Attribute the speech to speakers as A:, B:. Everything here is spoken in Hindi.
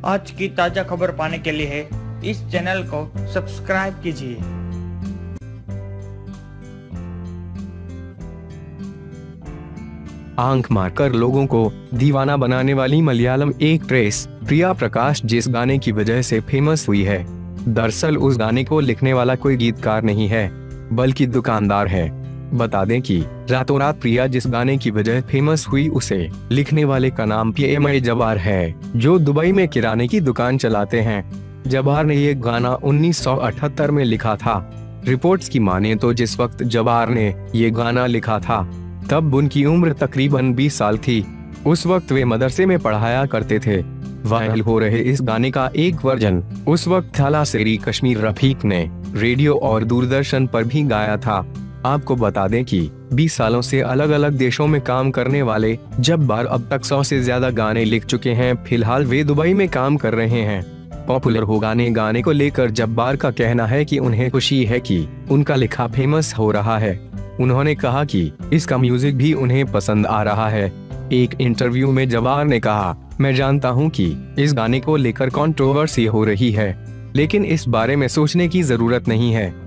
A: आज की ताजा खबर पाने के लिए इस चैनल को सब्सक्राइब कीजिए।
B: आंख मारकर लोगों को दीवाना बनाने वाली मलयालम एक्ट्रेस प्रिया प्रकाश जिस गाने की वजह से फेमस हुई है, दरअसल उस गाने को लिखने वाला कोई गीतकार नहीं है बल्कि दुकानदार है। बता दें कि रातों रात प्रिया जिस गाने की वजह फेमस हुई उसे लिखने वाले का नाम PMI जब्बार है, जो दुबई में किराने की दुकान चलाते हैं। जब्बार ने ये गाना 1978 में लिखा था। रिपोर्ट्स की माने तो जिस वक्त जब्बार ने ये गाना लिखा था तब उनकी उम्र तकरीबन 20 साल थी। उस वक्त वे मदरसे में पढ़ाया करते थे। वायरल हो रहे इस गाने का एक वर्जन उस वक्त थालासेरी कश्मीर रफीक ने रेडियो और दूरदर्शन पर भी गाया था। आपको बता दें कि 20 सालों से अलग अलग देशों में काम करने वाले जब्बार अब तक 100 से ज्यादा गाने लिख चुके हैं। फिलहाल वे दुबई में काम कर रहे हैं। पॉपुलर हो गाने को लेकर जब्बार का कहना है कि उन्हें खुशी है कि उनका लिखा फेमस हो रहा है। उन्होंने कहा कि इसका म्यूजिक भी उन्हें पसंद आ रहा है। एक इंटरव्यू में जब्बार ने कहा, मैं जानता हूं कि इस गाने को लेकर कंट्रोवर्सी हो रही है, लेकिन इस बारे में सोचने की जरूरत नहीं है।